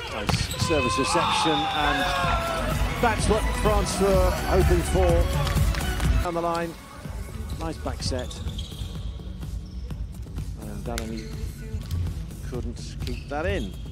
Nice service reception, and that's what France were hoping for. Down the line, nice back set. And Danny couldn't keep that in.